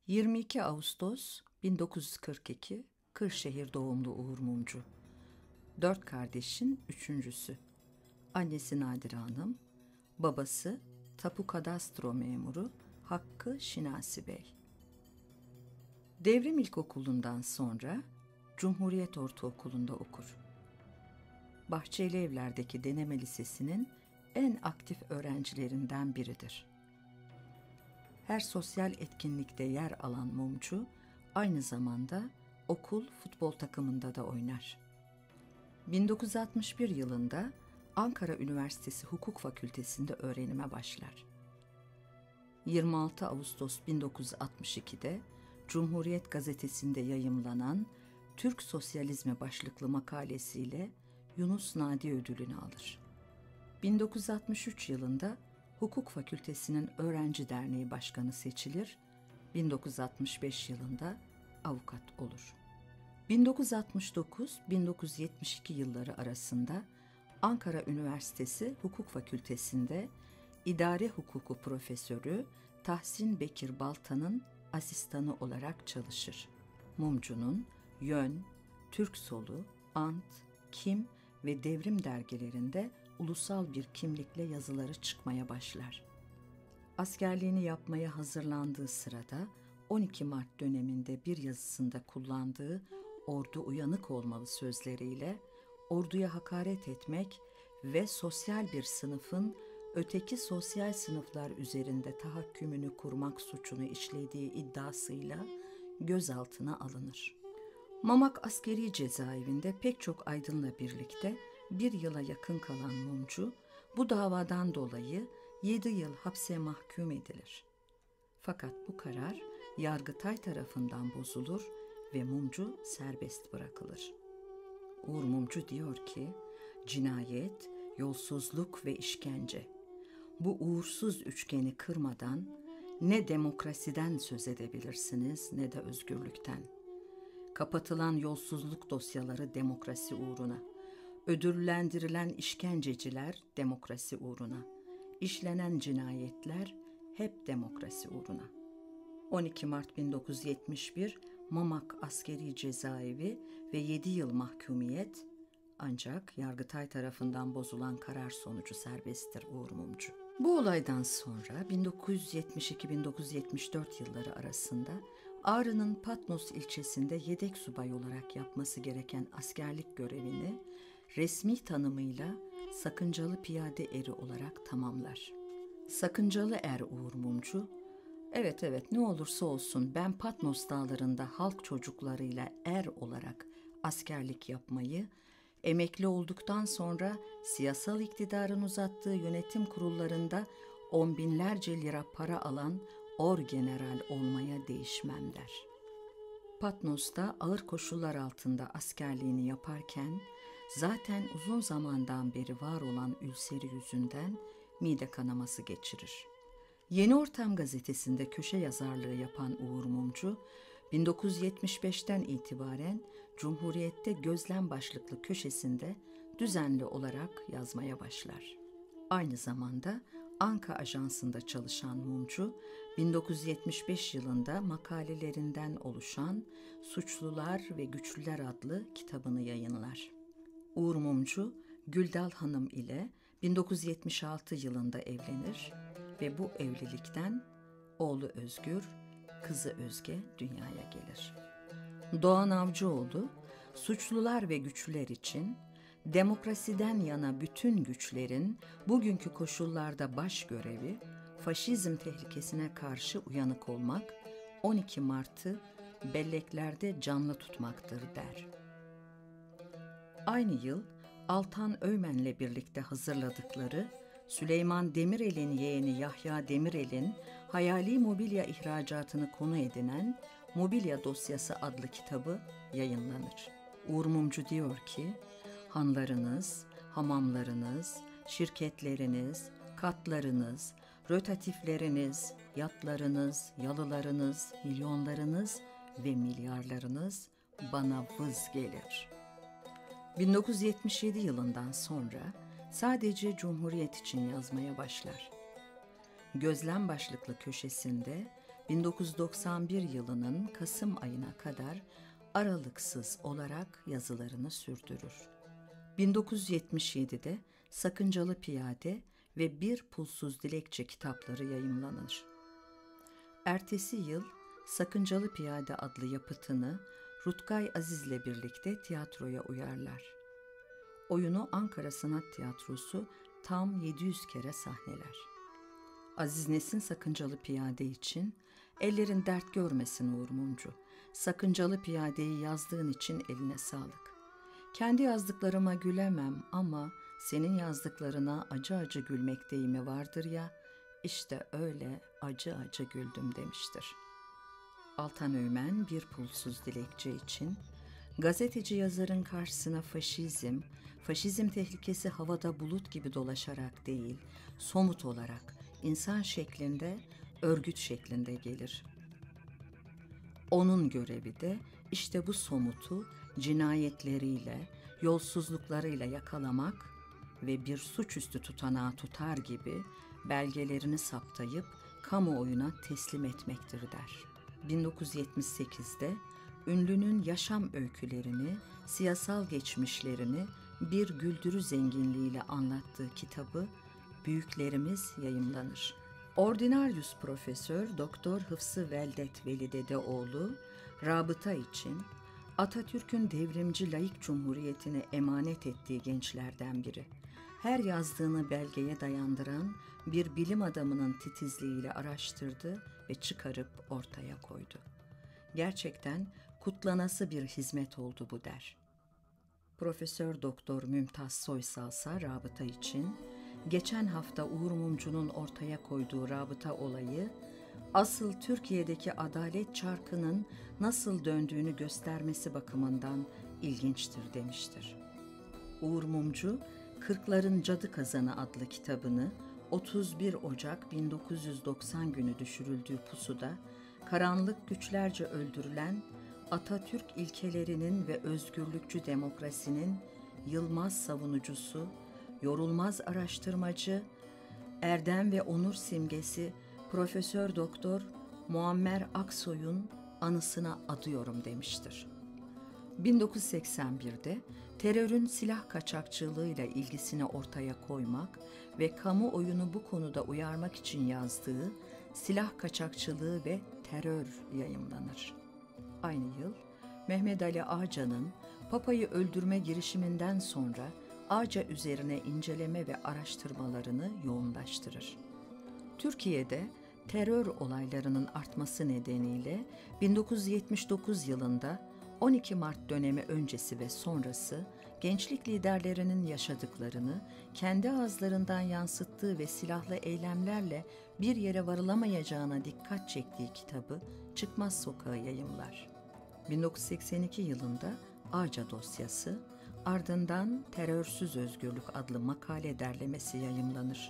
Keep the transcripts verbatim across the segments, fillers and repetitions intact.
yirmi iki Ağustos bin dokuz yüz kırk iki, Kırşehir doğumlu Uğur Mumcu. Dört kardeşin üçüncüsü. Annesi Nadire Hanım, babası Tapu Kadastro memuru Hakkı Şinasi Bey. Devrim İlkokulu'ndan sonra Cumhuriyet Ortaokulu'nda okur. Bahçeli Evler'deki Deneme Lisesi'nin en aktif öğrencilerinden biridir. Her sosyal etkinlikte yer alan Mumcu, aynı zamanda okul futbol takımında da oynar. bin dokuz yüz altmış bir yılında Ankara Üniversitesi Hukuk Fakültesi'nde öğrenime başlar. yirmi altı Ağustos bin dokuz yüz altmış ikide Cumhuriyet Gazetesi'nde yayımlanan Türk Sosyalizmi başlıklı makalesiyle Yunus Nadi ödülünü alır. bin dokuz yüz altmış üç yılında Hukuk Fakültesi'nin Öğrenci Derneği Başkanı seçilir, bin dokuz yüz altmış beş yılında avukat olur. bin dokuz yüz altmış dokuz - bin dokuz yüz yetmiş iki yılları arasında Ankara Üniversitesi Hukuk Fakültesi'nde İdare Hukuku Profesörü Tahsin Bekir Balta'nın asistanı olarak çalışır. Mumcu'nun Yön, Türk Solu, Ant, Kim ve Devrim dergilerinde ulusal bir kimlikle yazıları çıkmaya başlar. Askerliğini yapmaya hazırlandığı sırada on iki Mart döneminde bir yazısında kullandığı "ordu uyanık olmalı" sözleriyle orduya hakaret etmek ve sosyal bir sınıfın öteki sosyal sınıflar üzerinde tahakkümünü kurmak suçunu işlediği iddiasıyla gözaltına alınır. Mamak Askeri Cezaevinde pek çok aydınla birlikte bir yıla yakın kalan Mumcu, bu davadan dolayı yedi yıl hapse mahkum edilir. Fakat bu karar Yargıtay tarafından bozulur ve Mumcu serbest bırakılır. Uğur Mumcu diyor ki, cinayet, yolsuzluk ve işkence. Bu uğursuz üçgeni kırmadan ne demokrasiden söz edebilirsiniz ne de özgürlükten. Kapatılan yolsuzluk dosyaları demokrasi uğruna, ödüllendirilen işkenceciler demokrasi uğruna, işlenen cinayetler hep demokrasi uğruna. on iki Mart bin dokuz yüz yetmiş bir Mamak Askeri Cezaevi ve yedi yıl mahkumiyet, ancak Yargıtay tarafından bozulan karar sonucu serbesttir Uğur Mumcu. Bu olaydan sonra bin dokuz yüz yetmiş iki - bin dokuz yüz yetmiş dört yılları arasında Ağrı'nın Patnos ilçesinde yedek subay olarak yapması gereken askerlik görevini resmi tanımıyla sakıncalı piyade eri olarak tamamlar. Sakıncalı er Uğur Mumcu, evet evet ne olursa olsun ben Patnos dağlarında halk çocuklarıyla er olarak askerlik yapmayı, emekli olduktan sonra siyasal iktidarın uzattığı yönetim kurullarında on binlerce lira para alan orgeneral olmaya değişmem der. Patnos'ta ağır koşullar altında askerliğini yaparken zaten uzun zamandan beri var olan ülseri yüzünden mide kanaması geçirir. Yeni Ortam gazetesinde köşe yazarlığı yapan Uğur Mumcu, bin dokuz yüz yetmiş beşten itibaren Cumhuriyet'te Gözlem başlıklı köşesinde düzenli olarak yazmaya başlar. Aynı zamanda Anka Ajansı'nda çalışan Mumcu, bin dokuz yüz yetmiş beş yılında makalelerinden oluşan Suçlular ve Güçlüler adlı kitabını yayınlar. Uğur Mumcu, Güldal Hanım ile bin dokuz yüz yetmiş altı yılında evlenir ve bu evlilikten oğlu Özgür, kızı Özge dünyaya gelir. Doğan Avcıoğlu, Suçlular ve Güçlüler için demokrasiden yana bütün güçlerin bugünkü koşullarda baş görevi, faşizm tehlikesine karşı uyanık olmak, on iki Mart'ı belleklerde canlı tutmaktır der. Aynı yıl Altan Öğmen'le birlikte hazırladıkları Süleyman Demirel'in yeğeni Yahya Demirel'in hayali mobilya ihracatını konu edinen Mobilya Dosyası adlı kitabı yayınlanır. Uğur Mumcu diyor ki, hanlarınız, hamamlarınız, şirketleriniz, katlarınız, rötatifleriniz, yatlarınız, yalılarınız, milyonlarınız ve milyarlarınız bana vız gelir. bin dokuz yüz yetmiş yedi yılından sonra sadece Cumhuriyet için yazmaya başlar. Gözlem başlıklı köşesinde bin dokuz yüz doksan bir yılının Kasım ayına kadar aralıksız olarak yazılarını sürdürür. bin dokuz yüz yetmiş yedide Sakıncalı Piyade ve Bir Pulsuz Dilekçe kitapları yayımlanır. Ertesi yıl Sakıncalı Piyade adlı yapıtını Rutkay Aziz'le birlikte tiyatroya uyarlar. Oyunu Ankara Sanat Tiyatrosu tam yedi yüz kere sahneler. Aziz Nesin Sakıncalı Piyade için ellerin dert görmesin Uğur Mumcu. Sakıncalı Piyade'yi yazdığın için eline sağlık. Kendi yazdıklarıma gülemem ama senin yazdıklarına acı acı gülmek deyimi vardır ya, işte öyle acı acı güldüm demiştir. Altan Öğmen Bir Pulsuz Dilekçe için gazeteci yazarın karşısına faşizm, faşizm tehlikesi havada bulut gibi dolaşarak değil, somut olarak, insan şeklinde, örgüt şeklinde gelir. Onun görevi de işte bu somutu cinayetleriyle, yolsuzluklarıyla yakalamak ve bir suçüstü tutanağı tutar gibi belgelerini saptayıp kamuoyuna teslim etmektir der. bin dokuz yüz yetmiş sekizde ünlünün yaşam öykülerini, siyasal geçmişlerini bir güldürü zenginliğiyle anlattığı kitabı Büyüklerimiz yayımlanır. Ordinarius Profesör Doktor Hıfzı Veldet Veli Dedeoğlu, rabıta için Atatürk'ün devrimci laik cumhuriyetine emanet ettiği gençlerden biri. Her yazdığını belgeye dayandıran bir bilim adamının titizliğiyle araştırdı ve çıkarıp ortaya koydu. Gerçekten kutlanası bir hizmet oldu bu der. Profesör Doktor Mümtaz Soysal ise rabıta için geçen hafta Uğur Mumcu'nun ortaya koyduğu rabıta olayı, asıl Türkiye'deki adalet çarkının nasıl döndüğünü göstermesi bakımından ilginçtir demiştir. Uğur Mumcu, Kırkların Cadı Kazanı adlı kitabını otuz bir Ocak bin dokuz yüz doksan günü düşürüldüğü pusuda karanlık güçlerce öldürülen Atatürk ilkelerinin ve özgürlükçü demokrasinin yılmaz savunucusu, yorulmaz araştırmacı, erdem ve onur simgesi Profesör Doktor Muammer Aksoy'un anısına adıyorum demiştir. bin dokuz yüz seksen birde terörün silah kaçakçılığıyla ilgisini ortaya koymak ve kamuoyunu bu konuda uyarmak için yazdığı Silah Kaçakçılığı ve Terör yayımlanır. Aynı yıl Mehmet Ali Ağca'nın Papa'yı öldürme girişiminden sonra Ağca üzerine inceleme ve araştırmalarını yoğunlaştırır. Türkiye'de terör olaylarının artması nedeniyle bin dokuz yüz yetmiş dokuz yılında on iki Mart dönemi öncesi ve sonrası gençlik liderlerinin yaşadıklarını kendi ağızlarından yansıttığı ve silahlı eylemlerle bir yere varılamayacağına dikkat çektiği kitabı Çıkmaz Sokağı yayımlar. bin dokuz yüz seksen iki yılında Ağca dosyası, ardından Terörsüz Özgürlük adlı makale derlemesi yayımlanır.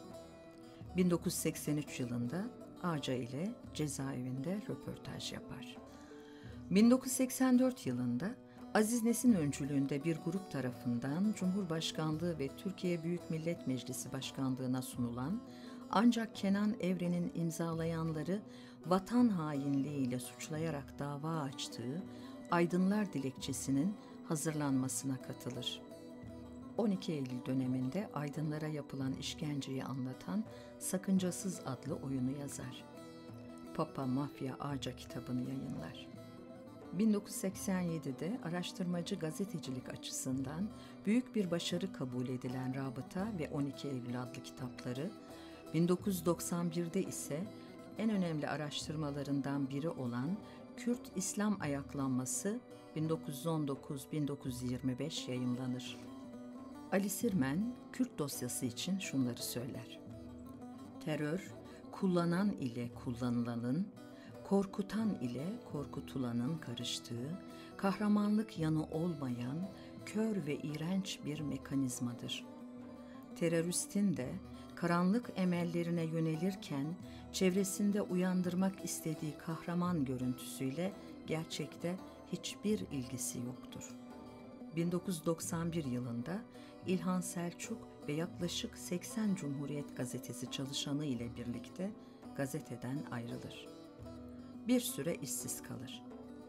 bin dokuz yüz seksen üç yılında Ağca ile cezaevinde röportaj yapar. bin dokuz yüz seksen dört yılında Aziz Nesin öncülüğünde bir grup tarafından Cumhurbaşkanlığı ve Türkiye Büyük Millet Meclisi Başkanlığı'na sunulan, ancak Kenan Evren'in imzalayanları vatan hainliğiyle suçlayarak dava açtığı Aydınlar Dilekçesi'nin hazırlanmasına katılır. on iki Eylül döneminde aydınlara yapılan işkenceyi anlatan Sakıncasız adlı oyunu yazar. Papa Mafya Ağca kitabını yayınlar. bin dokuz yüz seksen yedide araştırmacı gazetecilik açısından büyük bir başarı kabul edilen Rabıta ve on iki Eylül adlı kitapları, bin dokuz yüz doksan birde ise en önemli araştırmalarından biri olan Kürt İslam Ayaklanması bin dokuz yüz on dokuz bin dokuz yüz yirmi beş yayımlanır. Ali Sirmen, Kürt dosyası için şunları söyler. Terör, kullanan ile kullanılanın, korkutan ile korkutulanın karıştığı, kahramanlık yanı olmayan, kör ve iğrenç bir mekanizmadır. Teröristin de karanlık emellerine yönelirken çevresinde uyandırmak istediği kahraman görüntüsüyle gerçekte hiçbir ilgisi yoktur. bin dokuz yüz doksan bir yılında İlhan Selçuk ve yaklaşık seksen Cumhuriyet Gazetesi çalışanı ile birlikte gazeteden ayrılır. Bir süre işsiz kalır.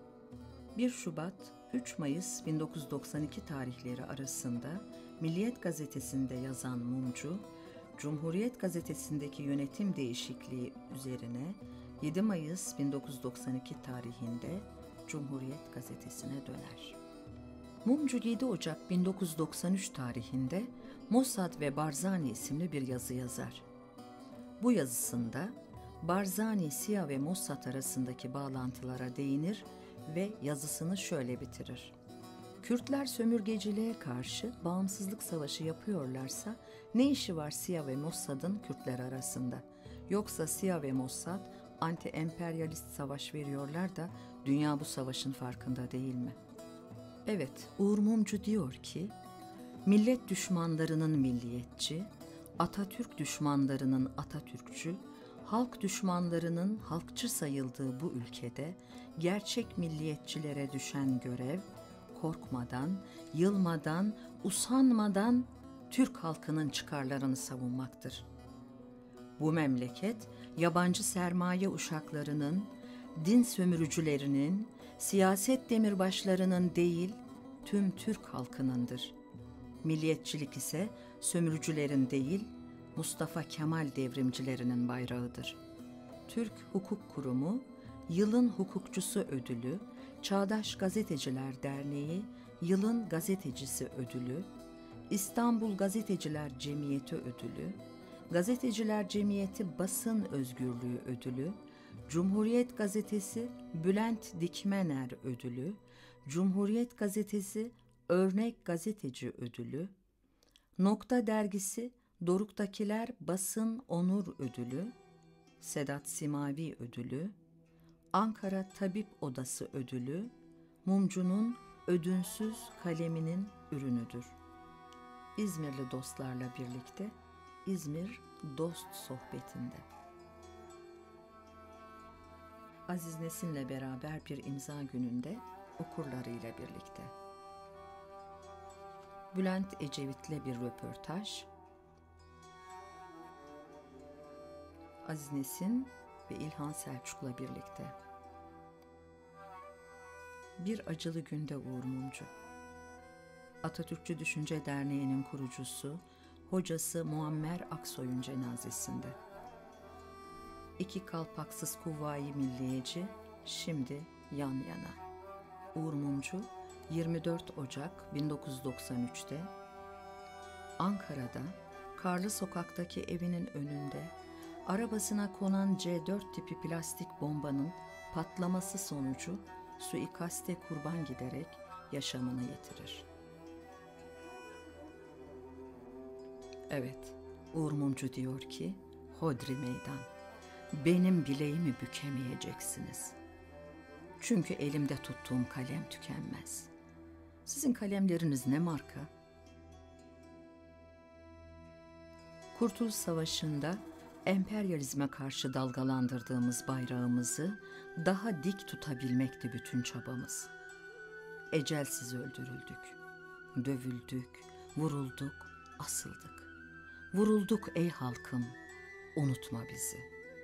bir Şubat üç Mayıs bin dokuz yüz doksan iki tarihleri arasında Milliyet gazetesinde yazan Mumcu, Cumhuriyet gazetesindeki yönetim değişikliği üzerine yedi Mayıs bin dokuz yüz doksan iki tarihinde Cumhuriyet gazetesine döner. Mumcu yedi Ocak bin dokuz yüz doksan üç tarihinde Mossad ve Barzani isimli bir yazı yazar. Bu yazısında Barzani, S İ A ve Mossad arasındaki bağlantılara değinir ve yazısını şöyle bitirir. Kürtler sömürgeciliğe karşı bağımsızlık savaşı yapıyorlarsa ne işi var S İ A ve Mossad'ın Kürtler arasında? Yoksa S İ A ve Mossad anti-emperyalist savaş veriyorlar da dünya bu savaşın farkında değil mi? Evet, Uğur Mumcu diyor ki, millet düşmanlarının milliyetçi, Atatürk düşmanlarının Atatürkçü, halk düşmanlarının halkçı sayıldığı bu ülkede gerçek milliyetçilere düşen görev, korkmadan, yılmadan, usanmadan Türk halkının çıkarlarını savunmaktır. Bu memleket, yabancı sermaye uşaklarının, din sömürücülerinin, siyaset demirbaşlarının değil, tüm Türk halkınındır. Milliyetçilik ise sömürücülerin değil, Mustafa Kemal devrimcilerinin bayrağıdır. Türk Hukuk Kurumu, Yılın Hukukçusu Ödülü, Çağdaş Gazeteciler Derneği, Yılın Gazetecisi Ödülü, İstanbul Gazeteciler Cemiyeti Ödülü, Gazeteciler Cemiyeti Basın Özgürlüğü Ödülü, Cumhuriyet Gazetesi Bülent Dikmener Ödülü, Cumhuriyet Gazetesi Örnek Gazeteci Ödülü, Nokta Dergisi Doruk'takiler Basın Onur Ödülü, Sedat Simavi Ödülü, Ankara Tabip Odası Ödülü, Mumcu'nun ödünsüz kaleminin ürünüdür. İzmirli dostlarla birlikte İzmir Dost Sohbeti'nde. Aziz Nesin'le beraber bir imza gününde okurlarıyla birlikte. Bülent Ecevit'le bir röportaj. Aziz Nesin ve İlhan Selçuk'la birlikte. Bir acılı günde Uğur Mumcu. Atatürkçü Düşünce Derneği'nin kurucusu, hocası Muammer Aksoy'un cenazesinde. İki kalpaksız kuvvayi milliyeci şimdi yan yana. Uğur Mumcu yirmi dört Ocak bin dokuz yüz doksan üçte Ankara'da Karlı Sokak'taki evinin önünde arabasına konan C dört tipi plastik bombanın patlaması sonucu suikaste kurban giderek yaşamını yitirir. Evet, Uğur Mumcu diyor ki, hodri meydan, benim bileğimi bükemeyeceksiniz. Çünkü elimde tuttuğum kalem tükenmez. Sizin kalemleriniz ne marka? Kurtuluş Savaşı'nda emperyalizme karşı dalgalandırdığımız bayrağımızı daha dik tutabilmekti bütün çabamız. Ecelsiz öldürüldük, dövüldük, vurulduk, asıldık. Vurulduk ey halkım, unutma bizi.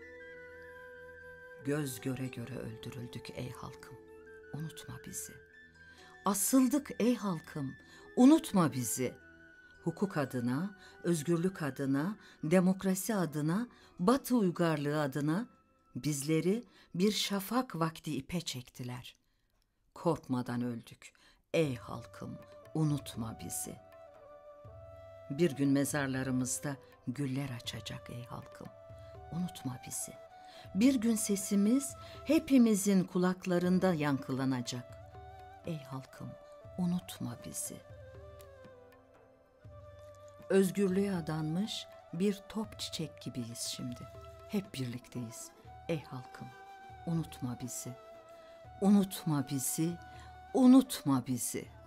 Göz göre göre öldürüldük ey halkım, unutma bizi. Asıldık ey halkım, unutma bizi. Hukuk adına, özgürlük adına, demokrasi adına, Batı uygarlığı adına bizleri bir şafak vakti ipe çektiler. Korkmadan öldük ey halkım, unutma bizi. Bir gün mezarlarımızda güller açacak ey halkım, unutma bizi. Bir gün sesimiz hepimizin kulaklarında yankılanacak. Ey halkım, unutma bizi. Özgürlüğe adanmış bir top çiçek gibiyiz şimdi. Hep birlikteyiz. Ey halkım, unutma bizi. Unutma bizi, unutma bizi.